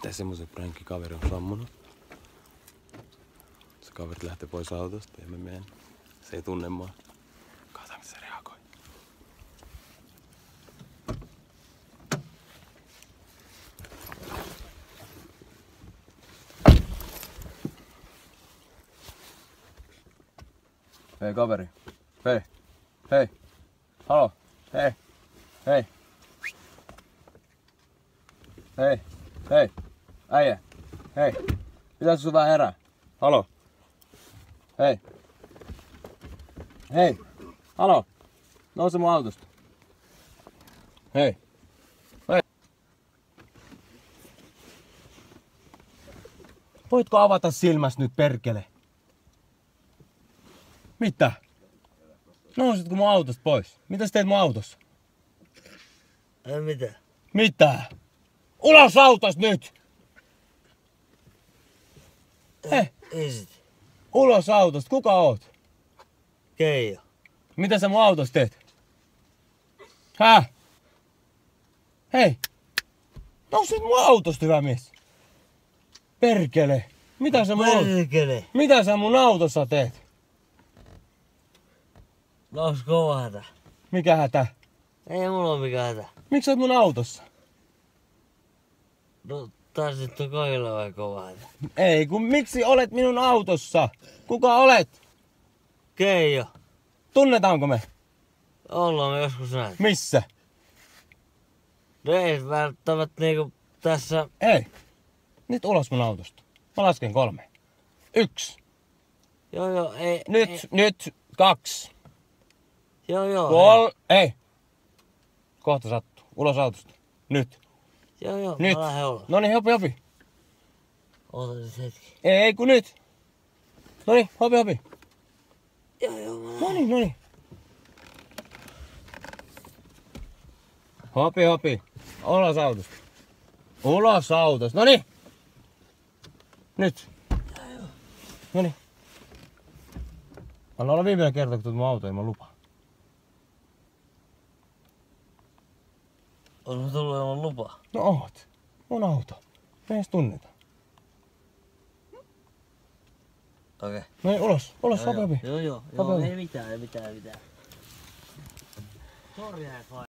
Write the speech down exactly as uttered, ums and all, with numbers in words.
Tää semmosen pränkki kaveri on sammunut. Se kaveri lähtee pois autosta ja mä menen. Se ei tunne mua. Katsotaan miten se reagoi. Hei kaveri. Hei. Hei. Halo. Hei. Hei. Hei. Hei. Äijä. Hei. Pitäis sun vähän herää? Halo. Hei. Hei. Halo. Nouse mun autosta. Hei. Hei. Voitko avata silmäs nyt perkele? Mitä? Nousitko mun autosta pois? Mitä sä teet mun autossa? Ei mitään. Mitä? Ulos autosta nyt! Hei! Isit. Ulos autosta, kuka oot? Keijo. Mitä sä mun autossa teet? Häh? Hei! Nousit mun autosta, hyvä mies! Perkele! Mitä sä mun, Perkele. mitä sä mun autossa teet? No onks kova hätä? Mikä hätä? Ei mulla oo mikään hätä. Miksi sä oot mun autossa? No taas nyt on kaikilla vai kova hätä. Ei, kun miksi olet minun autossa? Kuka olet? Keijo. Tunnetaanko me? Ollaan me joskus näin. Missä? No ei välttämättä niinku tässä. Ei. Nyt ulos mun autosta. Mä lasken kolme. Yksi. Joo joo ei. Nyt, ei. nyt, kaksi. Joo joo. Kol... Ei. Kohta sattuu. Ulos autosta. Nyt. Joo joo. Nyt. Mä lähden ulos. Noniin, hopi, hopi. Oota nyt hetki. Ei, ei kun nyt. Noniin, hopi, hopi. Joo joo mä lähden. Noniin, noniin. Hopi, hopi. Ulos autosta. Ulos autosta. Noniin. Nyt. Noniin. Anna olla viimeinen kerta, kun tulet mun autoon ilman lupaa. Oon mä tullut ilman lupaa. No oot. Mun auto. Me edes tunnetaan. Okei. No niin, ulos. Ulos, Joo hopi, joo. hopi. Joo joo. Hopi, Joo hopi. ei mitään ei mitään ei mitään. Sori hei